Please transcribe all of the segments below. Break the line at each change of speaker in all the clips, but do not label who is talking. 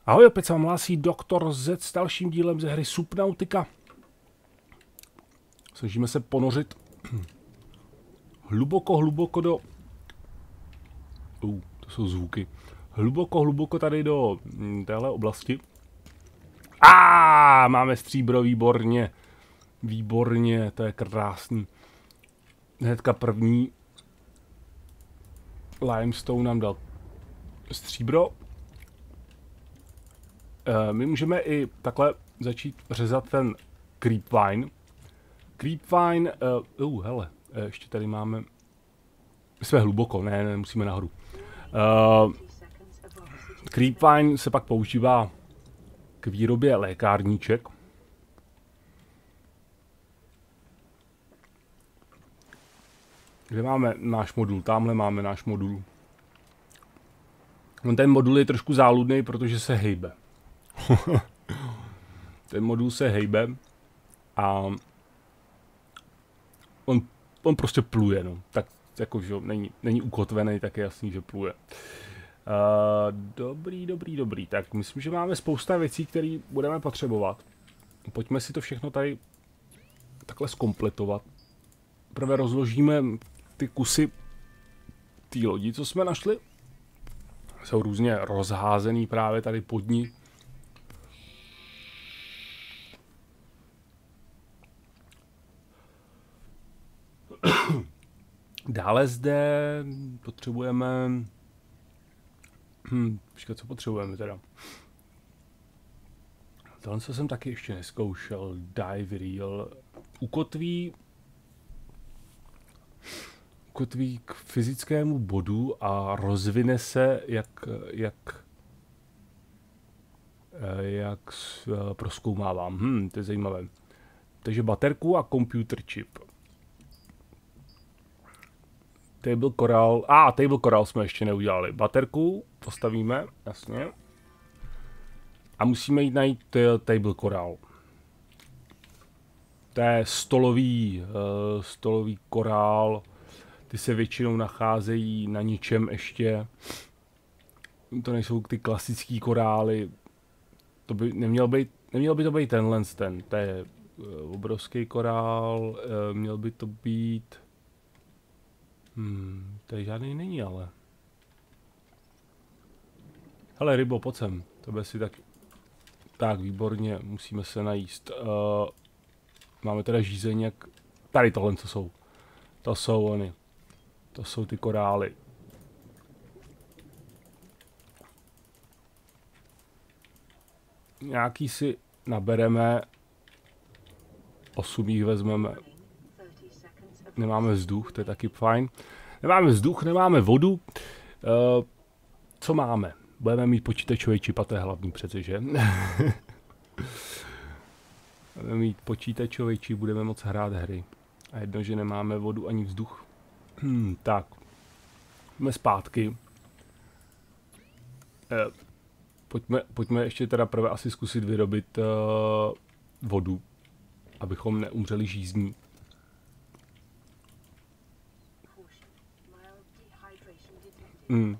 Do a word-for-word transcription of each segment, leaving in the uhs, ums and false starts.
Ahoj, opět se vám hlásí doktor Z s dalším dílem ze hry Subnautica. Snažíme se ponořit hluboko, hluboko do... Uh, to jsou zvuky. Hluboko, hluboko tady do hm, téhle oblasti. A máme stříbro, výborně. Výborně, to je krásný. Hnedka první limestone nám dal stříbro. My můžeme i takhle začít řezat ten creepvine. Creepvine, uh, uh, hele, ještě tady máme, jsme hluboko, ne, ne, musíme nahoru. Uh, creepvine se pak používá k výrobě lékárníček. Kde máme náš modul? Tamhle máme náš modul. Ten modul je trošku záludný, protože se hejbe. Ten modul se hejbe a on, on prostě pluje, no. Tak jako, že není, není ukotvený, tak je jasný, že pluje. Uh, dobrý, dobrý, dobrý. Tak myslím, že máme spousta věcí, které budeme potřebovat. Pojďme si to všechno tady takhle zkompletovat. Prvé rozložíme ty kusy té lodi, co jsme našli. Jsou různě rozházený právě tady pod ní. Dále zde potřebujeme... Hm, počkat, co potřebujeme teda? Tohle, co jsem taky ještě neskoušel. Dive reel. Ukotví... Ukotví k fyzickému bodu a rozvine se, jak... jak... jak prozkoumávám. Hm, to je zajímavé. Takže baterku a computer chip. Table Coral, a ah, Table Coral jsme ještě neudělali. Baterku postavíme, jasně. A musíme jít najít Table Coral. To je stolový, uh, stolový korál. Ty se většinou nacházejí na ničem ještě. To nejsou ty klasický korály. To by neměl být, neměl by to být tenhle ten. To je uh, obrovský korál, uh, měl by to být... Hmm, tady žádný není, ale. Hele, rybo, pojď sem. Tebe si tak... Tak, výborně, musíme se najíst. Uh, máme teda žízeň, jak... Tady tohle, co jsou. To jsou oni. To jsou ty korály. Nějaký si nabereme. Osm jich vezmeme. Nemáme vzduch, to je taky fajn. Nemáme vzduch, nemáme vodu. Uh, co máme? Budeme mít počítačový čip, a to je hlavní přece, že? Budeme mít počítačový čip, budeme moc hrát hry. A jedno, že nemáme vodu ani vzduch. Hmm, tak. Jsme zpátky. Uh, pojďme, pojďme ještě teda prvé asi zkusit vyrobit uh, vodu, abychom neumřeli žízní. Hmm.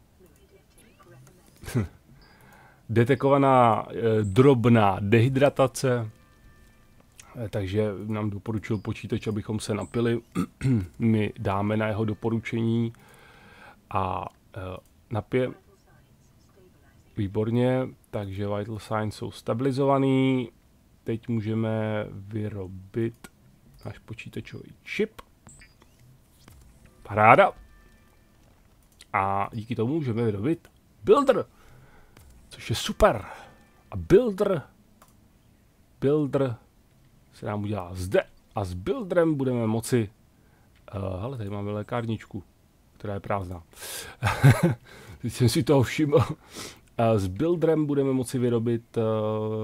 Detekovaná e, drobná dehydratace, e, takže nám doporučil počítač, abychom se napili. My dáme na jeho doporučení a e, napije. Výborně, takže vital signs jsou stabilizovaný. Teď můžeme vyrobit náš počítačový čip. Paráda. A díky tomu můžeme vyrobit builder, což je super. A builder, builder se nám udělá zde. A s builderem budeme moci, uh, hele, tady máme lékárničku, která je prázdná. Teď jsem si toho všiml. Uh, s builderem budeme moci vyrobit uh,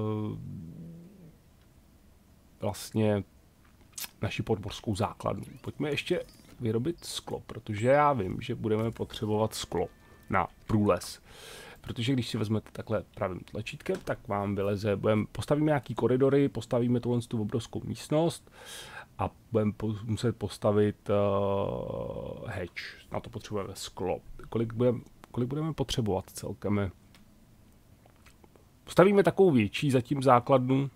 vlastně naši podmořskou základnu. Pojďme ještě vyrobit sklo, protože já vím, že budeme potřebovat sklo na průles. Protože když si vezmete takhle pravým tlačítkem, tak vám vyleze, budeme, postavíme nějaký koridory, postavíme tuhle tu obrovskou místnost a budeme po, muset postavit uh, hedge. Na to potřebujeme sklo. Kolik budeme, kolik budeme potřebovat celkem? postavíme takovou větší zatím základnu.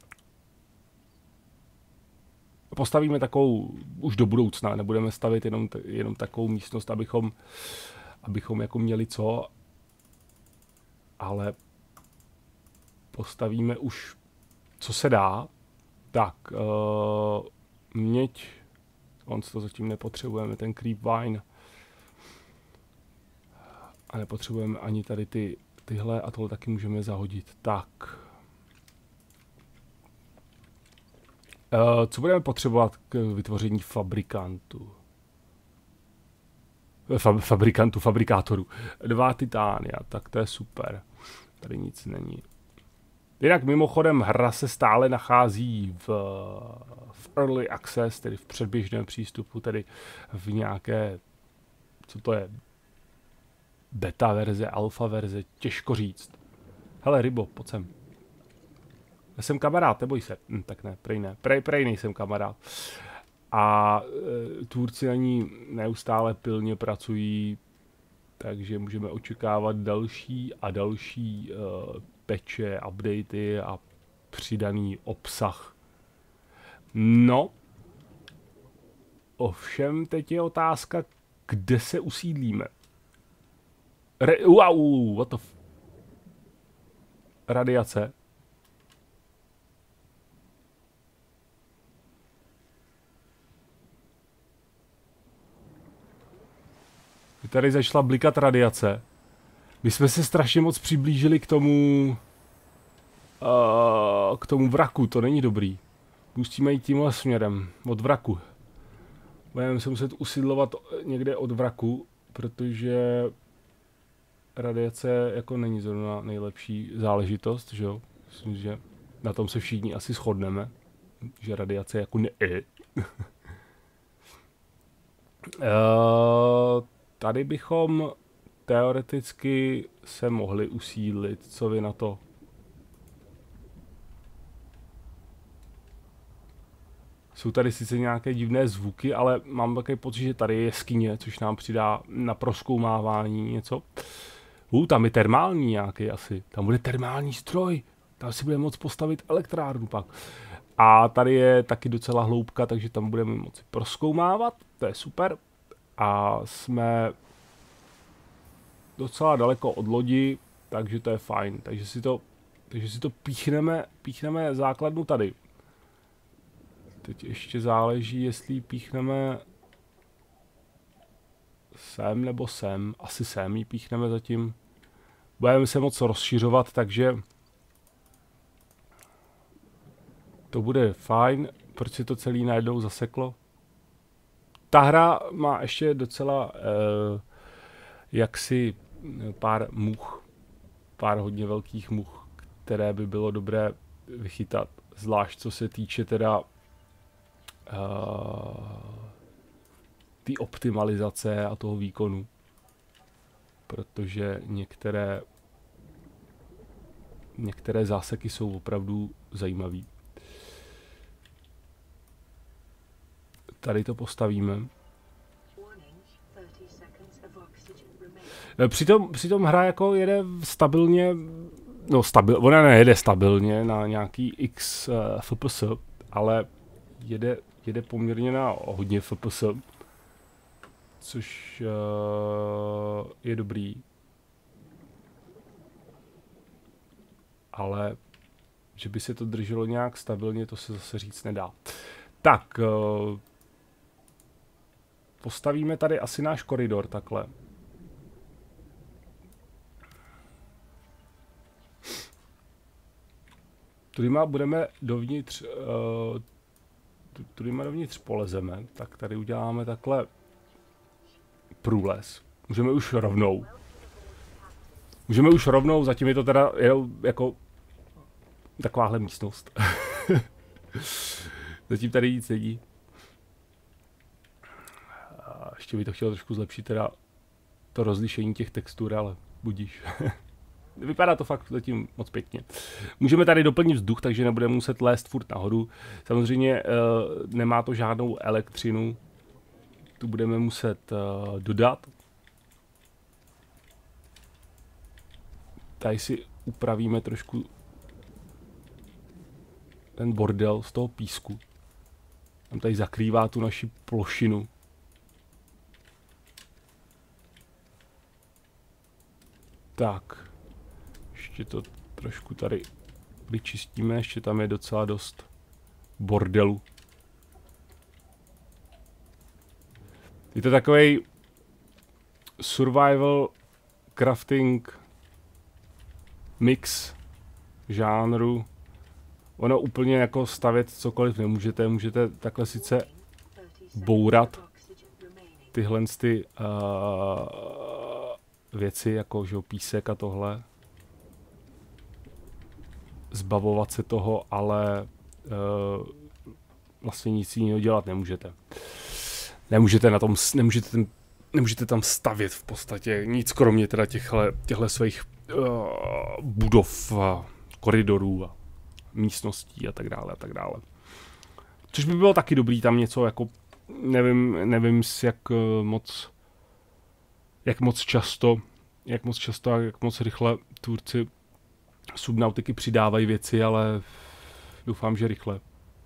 Postavíme takovou už do budoucna, nebudeme stavit jenom, jenom takovou místnost, abychom, abychom jako měli co, ale postavíme už, co se dá. Tak, uh, měď, on to zatím nepotřebujeme, ten creep vine. A nepotřebujeme ani tady ty, tyhle a tohle taky můžeme zahodit. Tak. Uh, co budeme potřebovat k vytvoření fabrikantu? Fab, fabrikantu, fabrikátoru. Dva titánia, tak to je super. Tady nic není. Jinak mimochodem hra se stále nachází v, v early access, tedy v předběžném přístupu, tedy v nějaké, co to je, beta verze, alfa verze, těžko říct. Hele, rybo, pojď sem. Já jsem kamarád, neboj se. Hm, tak ne, prej ne. Prej, prej nejsem kamarád. A e, tvůrci na ní neustále pilně pracují, takže můžeme očekávat další a další e, peče, updaty a přidaný obsah. No, ovšem teď je otázka, kde se usídlíme. Re, wow, what the f... Radiace. Tady začala blikat radiace. My jsme se strašně moc přiblížili k tomu... Uh, k tomu vraku, to není dobrý. Musíme jít tímhle směrem, od vraku. Budeme se muset usidlovat někde od vraku, protože radiace jako není zrovna nejlepší záležitost, že jo? Myslím, že na tom se všichni asi shodneme, že radiace jako ne. uh, Tady bychom teoreticky se mohli usídlit. Co vy na to? Jsou tady sice nějaké divné zvuky, ale mám takový pocit, že tady je jeskyně, což nám přidá na prozkoumávání něco. Uh, tam je termální nějaký asi. Tam bude termální stroj. Tam si budeme moct postavit elektrárnu pak. A tady je taky docela hloubka, takže tam budeme moci prozkoumávat. To je super. A jsme docela daleko od lodi, takže to je fajn. Takže si to, takže si to píchneme, píchneme základnu tady. Teď ještě záleží, jestli píchneme sem nebo sem. Asi sem ji píchneme zatím. Budeme se moc rozšiřovat, takže to bude fajn. Proč se to celý najednou zaseklo? Ta hra má ještě docela eh, jaksi pár much, pár hodně velkých much, které by bylo dobré vychytat, zvlášť co se týče teda uh, té optimalizace a toho výkonu, protože některé některé záseky jsou opravdu zajímavé. Tady to postavíme. Přitom, přitom hra jako jede stabilně, no stabil, ona nejede stabilně na nějaký x uh, F P S, ale jede, jede poměrně na hodně F P S, což uh, je dobrý. Ale že by se to drželo nějak stabilně, to se zase říct nedá. Tak, uh, postavíme tady asi náš koridor takhle. Tudyma budeme dovnitř, uh, tudyma dovnitř polezeme, tak tady uděláme takhle průles. Můžeme už rovnou. Můžeme už rovnou, zatím je to teda jenom jako takováhle místnost. Zatím tady nic není. A ještě by to chtělo trošku zlepšit teda to rozlišení těch textur, ale budíš. Vypadá to fakt zatím moc pěkně. Můžeme tady doplnit vzduch, takže nebudeme muset lézt furt nahoru. Samozřejmě uh, nemá to žádnou elektřinu. Tu budeme muset uh, dodat. Tady si upravíme trošku ten bordel z toho písku. Tam tady zakrývá tu naši plošinu. Tak. Ještě to trošku tady vyčistíme, ještě tam je docela dost bordelu. Je to takovej survival crafting mix žánru. Ono úplně jako stavět cokoliv nemůžete, můžete takhle sice bourat tyhle ty uh, věci, jako že písek a tohle. Zbavovat se toho, ale uh, vlastně nic jiného dělat nemůžete. Nemůžete na tom, nemůžete, ten, nemůžete tam stavět v podstatě nic kromě teda těchhle, těchhle svých uh, budov a koridorů a místností a tak dále a tak dále. Což by bylo taky dobrý tam něco jako, nevím, nevím jak uh, moc, jak moc často, jak moc často a jak moc rychle tvůrci Subnautiky přidávají věci, ale doufám, že rychle.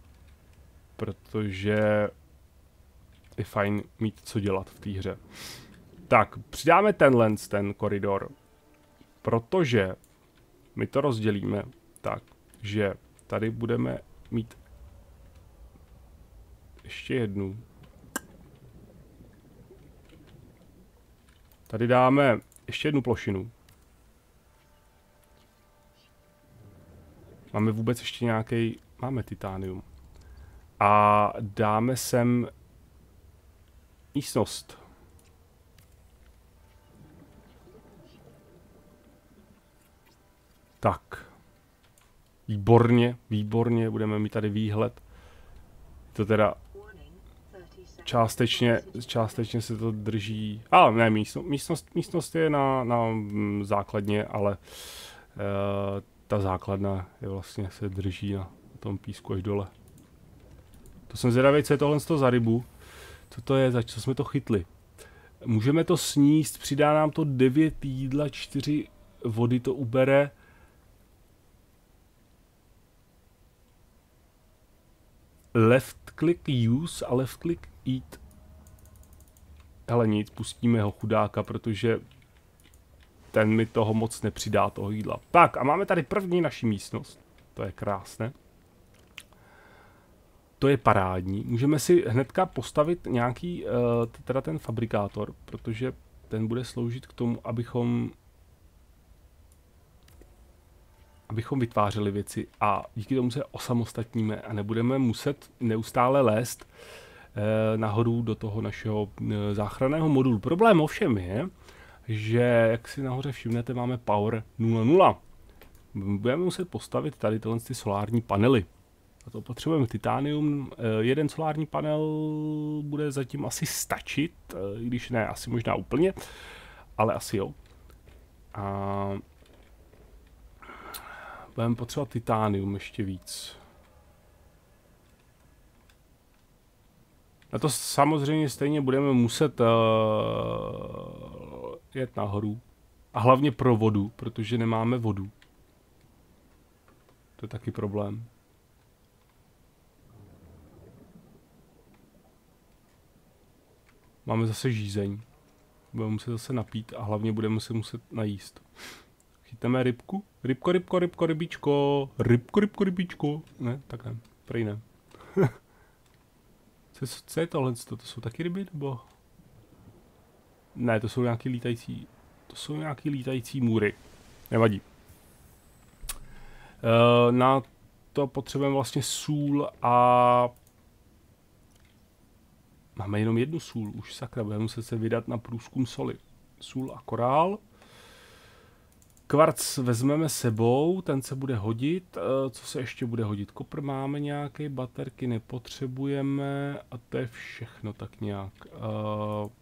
Protože je fajn mít co dělat v té hře. Tak, přidáme tenhle ten koridor, protože my to rozdělíme tak, že tady budeme mít ještě jednu. Tady dáme ještě jednu plošinu. Máme vůbec ještě nějaký, máme titánium. A dáme sem místnost. Tak. Výborně, výborně, budeme mít tady výhled. To teda částečně, částečně se to drží. A ne, místnost, místnost, místnost je na, na základně, ale uh, ta základna je vlastně se drží na tom písku až dole. To jsem zvědavý, co je tohle za rybu. Co to je, za co jsme to chytli? Můžeme to sníst, přidá nám to devět jídla, čtyři vody to ubere. Left click use a left click eat. Hele nic, pustíme ho chudáka, protože ten mi toho moc nepřidá, toho jídla. Tak a máme tady první naši místnost. To je krásné. To je parádní. Můžeme si hnedka postavit nějaký, uh, teda ten fabrikátor, protože ten bude sloužit k tomu, abychom abychom vytvářeli věci a díky tomu se osamostatníme a nebudeme muset neustále lézt uh, nahoru do toho našeho uh, záchranného modulu. Problém ovšem je, že jak si nahoře všimnete, máme power nula nula. Budeme muset postavit tady tyhle ty solární panely. A to potřebujeme titánium. Jeden solární panel bude zatím asi stačit, i když ne, asi možná úplně, ale asi jo. A budeme potřebovat titánium ještě víc. Na to samozřejmě stejně budeme muset uh, jet nahoru. A hlavně pro vodu, protože nemáme vodu. To je taky problém. Máme zase žízeň. Budeme muset zase napít a hlavně budeme se muset najíst. Chytneme rybku. Rybko, rybko, rybko, rybíčko. Rybko, rybko, rybíčko. Ne, tak ne. Prej ne. co, co je tohle? To jsou taky ryby, nebo? Ne, to jsou nějaký lítající. To jsou nějaký lítající můry. Nevadí. E, na to potřebujeme vlastně sůl a máme jenom jednu sůl, už sakra, budeme muset se vydat na průzkum soli. Sůl a korál. Kvarc vezmeme sebou, ten se bude hodit. Co se ještě bude hodit? Kopr máme nějaké, baterky nepotřebujeme a to je všechno tak nějak. Uh...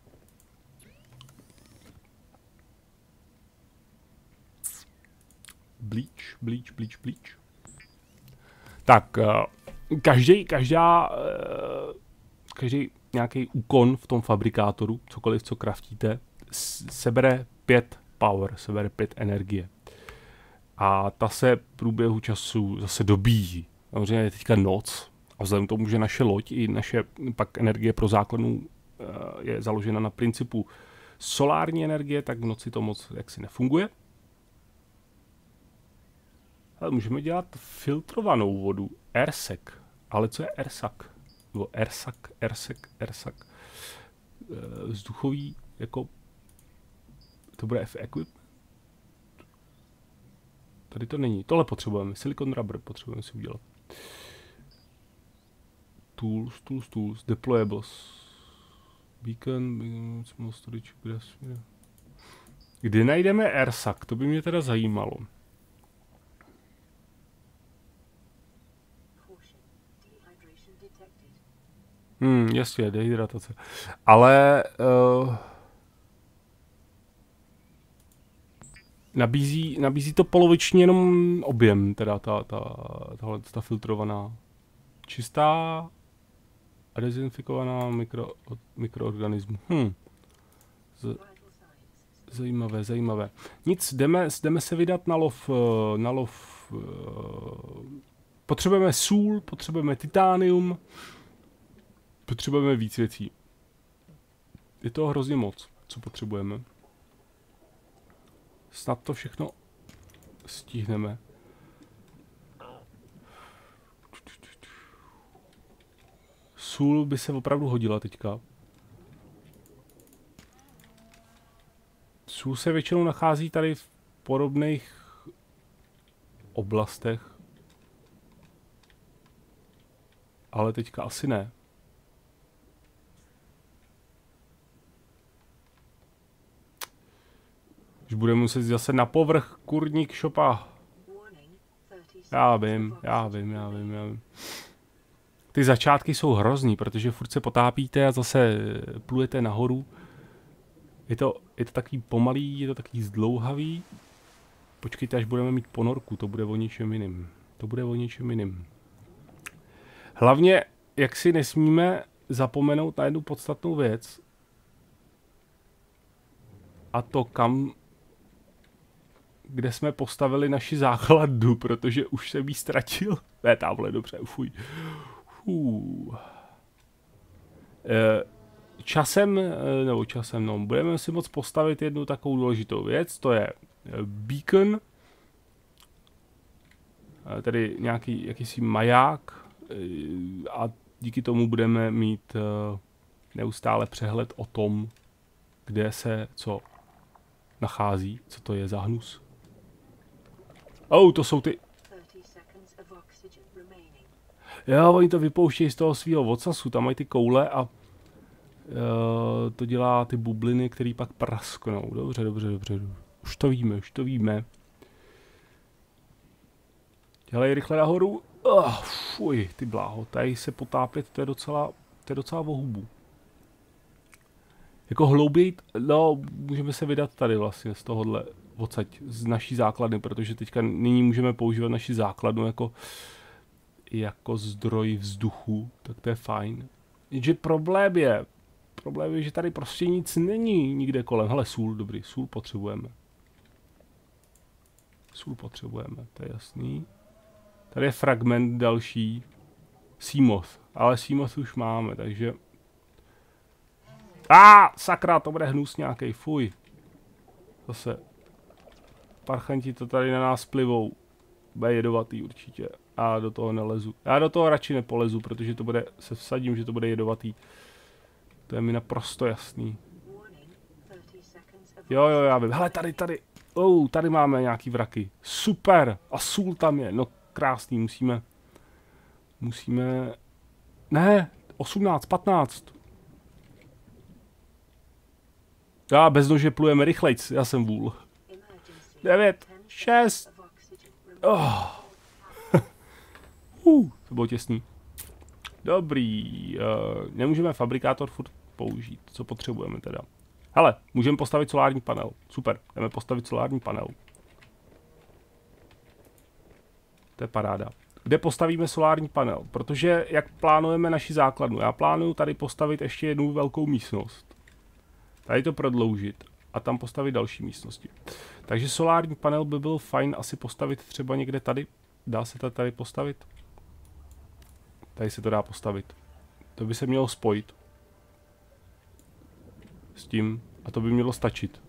Bleach, bleach, bleach, bleach. Tak, uh, každý, každá, uh, každý nějaký úkon v tom fabrikátoru, cokoliv, co craftíte, sebere pět power, sebere pět energie. a ta se v průběhu času zase dobíjí. Samozřejmě je teďka noc a vzhledem k tomu, že naše loď i naše pak energie pro základnu je založena na principu solární energie, tak v noci to moc jaksi nefunguje. Ale můžeme dělat filtrovanou vodu, AirSec. Ale co je AirSec? Nebo AirSec, AirSec, AirSec. Vzduchový, jako to bude F-Equip. Tady to není. Tohle potřebujeme. Silicon rubber potřebujeme si udělat. Tools, tools, tools, deployables. Beacon, beacon small storage, kde jsme? Kdy najdeme AirSec? To by mě teda zajímalo. Hmm, jasně, dehydratace. Ale uh, nabízí, nabízí to polovičně jenom objem, teda ta, ta, tahle, ta filtrovaná. Čistá a dezinfikovaná mikro, mikroorganismu. Hm. Z, zajímavé, zajímavé. Nic, jdeme, jdeme se vydat na lov, na lov. Potřebujeme sůl, potřebujeme titánium. Potřebujeme víc věcí. Je to hrozně moc, co potřebujeme. Snad to všechno stihneme. Sůl by se opravdu hodila teďka. Sůl se většinou nachází tady v podobných oblastech. Ale teďka asi ne. Už budeme muset zase na povrch, kurník šopa. Já vím, já vím, já vím, já vím. Ty začátky jsou hrozný, protože furt se potápíte a zase plujete nahoru. Je to, je to takový pomalý, je to takový zdlouhavý. Počkejte, až budeme mít ponorku, to bude o něčem jiným. To bude o něčem jiným. Hlavně, jak si nesmíme zapomenout na jednu podstatnou věc. A to kam, kde jsme postavili naši základnu, protože už jsem jí ztratil. Ne, tamhle, dobře, fuj. Fuh. E, časem, nebo časem, no, budeme si moct postavit jednu takovou důležitou věc, to je beacon, tedy nějaký jakýsi maják, a díky tomu budeme mít neustále přehled o tom, kde se co nachází, co to je za hnus. Oh, to jsou ty... Jo, oni to vypouštějí z toho svého ocasu, tam mají ty koule a uh, to dělá ty bubliny, které pak prasknou. Dobře, dobře, dobře. Už to víme, už to víme. Dělej rychle nahoru. Oh, fuj, ty bláho, tady se potápět, to je docela, to je docela vohubu. Jako hlouběji, no, můžeme se vydat tady vlastně z tohohle odsaď, z naší základny, protože teďka nyní můžeme používat naši základnu jako, jako zdroj vzduchu, tak to je fajn. Jenže problém je, problém je, že tady prostě nic není nikde kolem. Hele, sůl, dobrý, sůl potřebujeme. Sůl potřebujeme, to je jasný. Tady je fragment další. Seamoth, ale Seamoth už máme, takže... A ah, sakra, to bude hnus nějaký, fuj. Zase. Parchanti to tady na nás plivou. Bude jedovatý určitě. A do toho nelezu. Já do toho radši nepolezu, protože to bude, se vsadím, že to bude jedovatý. To je mi naprosto jasný. Jo, jo, já vím. Hele, tady, tady. Oh, tady máme nějaký vraky. Super. A sůl tam je. No krásný, musíme. Musíme. Ne, osmnáct, patnáct. Já bez nože plujeme rychlejc, já jsem vůl. devět, šest. Oh. uh, to bylo těsný. Dobrý. Uh, nemůžeme fabrikátor furt použít. Co potřebujeme teda? Hele, můžeme postavit solární panel. Super, jdeme postavit solární panel. To je paráda. Kde postavíme solární panel? Protože jak plánujeme naši základnu? Já plánuju tady postavit ještě jednu velkou místnost. Tady to prodloužit. A a tam postavit další místnosti. Takže solární panel by byl fajn asi postavit třeba někde tady. Dá se to tady postavit? Tady se to dá postavit. To by se mělo spojit s tím a to by mělo stačit.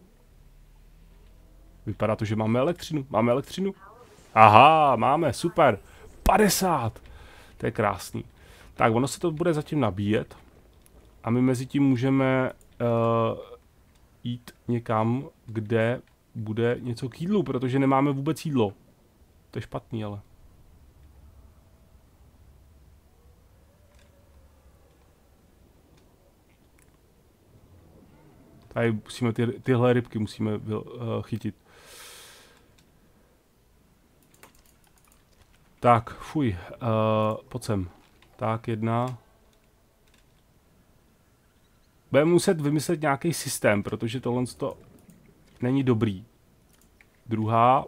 Vypadá to, že máme elektřinu. Máme elektřinu? Aha, máme, super. padesát. To je krásný. Tak, ono se to bude zatím nabíjet. A my mezi tím můžeme uh, jít někam, kde bude něco k jídlu, protože nemáme vůbec jídlo. To je špatný, ale. Tady musíme ty, tyhle rybky musíme uh, chytit. Tak, fuj, uh, pojď sem. Tak, jedna. Budeme muset vymyslet nějaký systém, protože tohle to není dobrý. Druhá.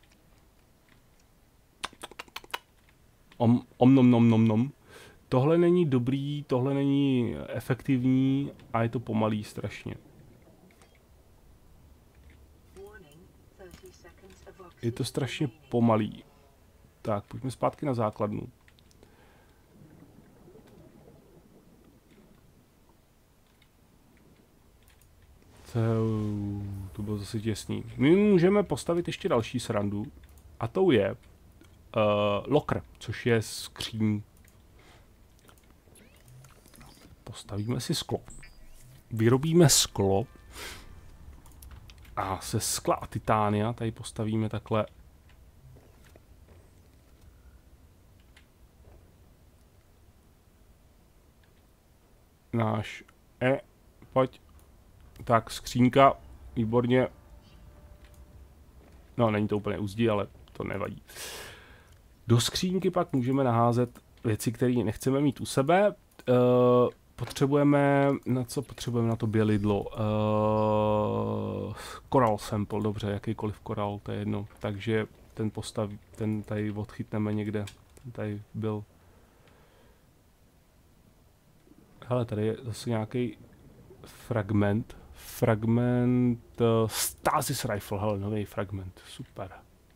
Om, om nom nom nom nom. Tohle není dobrý, tohle není efektivní a je to pomalý strašně. Je to strašně pomalý. Tak, pojďme zpátky na základnu. To, to bylo zase těsný. My můžeme postavit ještě další srandu. A tou je uh, locker, což je skříň. Postavíme si sklo. Vyrobíme sklo. A se skla a titánia tady postavíme takhle. Náš E, pojď. Tak, skřínka, výborně. No, není to úplně uzdí, ale to nevadí. Do skřínky pak můžeme naházet věci, které nechceme mít u sebe. E, potřebujeme, na co potřebujeme na to bělidlo? E, coral sample, dobře, jakýkoliv koral, to je jedno. Takže ten postav, ten tady odchytneme někde. Ten tady byl. Hele, tady je zase nějaký fragment. Fragment uh, Stasis Rifle, hele, nový fragment, super.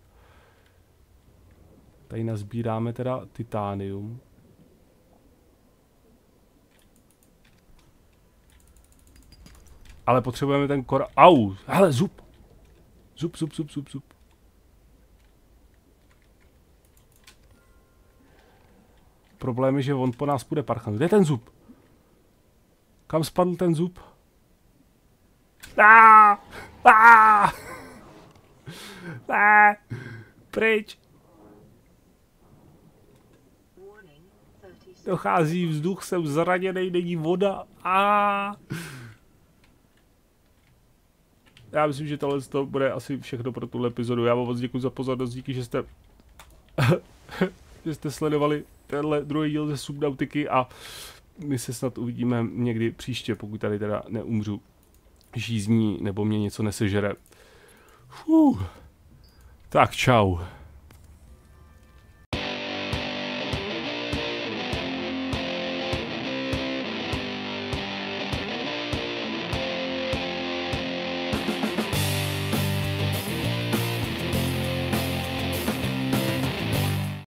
Tady nazbíráme teda titánium. Ale potřebujeme ten kora... Au, hele, zub. Zub, zub, zub, zub, zub. Problém je, že on po nás bude parchat. Kde je ten zub? Kam spadl ten zub? Aaaa! Aaaa! Aaaa! Pryč! Dochází vzduch, jsem zraněnej, není voda. Aaaa! Já myslím, že tohle to bude asi všechno pro tuhle epizodu. Já vám moc děkuji za pozornost, díky, že jste že jste sledovali tenhle druhý díl ze Subnautiky a my se snad uvidíme někdy příště, pokud tady teda neumřu žízní nebo mě něco nesežere. Fuh. Tak čau.